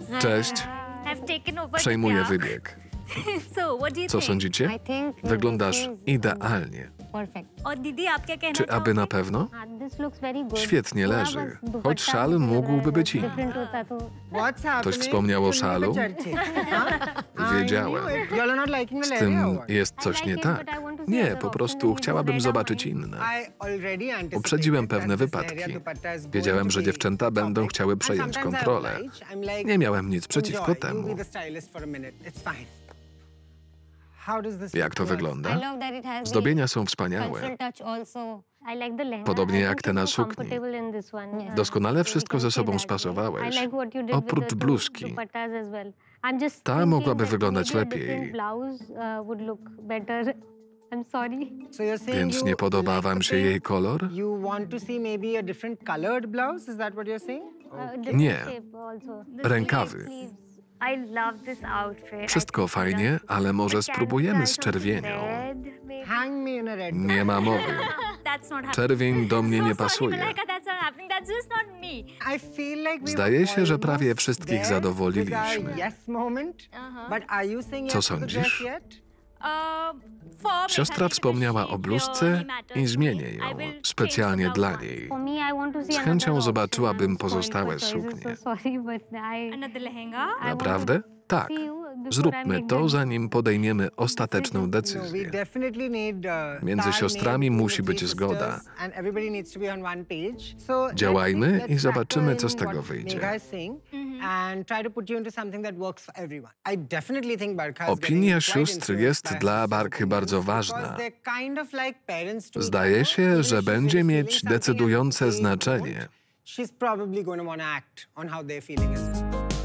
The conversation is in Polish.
Cześć, przejmuję wybieg. Co sądzicie? Wyglądasz idealnie. Czy aby na pewno? Świetnie leży, choć szal mógłby być inny. Ktoś wspomniał o szalu? Wiedziałem. Z tym jest coś nie tak. Nie, po prostu chciałabym zobaczyć inne. Uprzedziłem pewne wypadki. Wiedziałem, że dziewczęta będą chciały przejąć kontrolę. Nie miałem nic przeciwko temu. Jak to wygląda? Zdobienia są wspaniałe. Podobnie jak te na sukni. Doskonale wszystko ze sobą spasowałeś, oprócz bluzki. Ta mogłaby wyglądać lepiej. Więc nie podoba wam się jej kolor? Nie. Rękawy. Wszystko fajnie, ale może spróbujemy z czerwienią. Nie ma mowy. Czerwień do mnie nie pasuje. Zdaje się, że prawie wszystkich zadowoliliśmy. Co sądzisz? Siostra wspomniała o bluzce i zmienię ją specjalnie dla niej. Z chęcią zobaczyłabym pozostałe suknie. Naprawdę? Tak. Zróbmy to, zanim podejmiemy ostateczną decyzję. Między siostrami musi być zgoda. Działajmy i zobaczymy, co z tego wyjdzie. Opinia sióstr jest dla Barkhy bardzo ważna. Zdaje się, że będzie mieć decydujące znaczenie.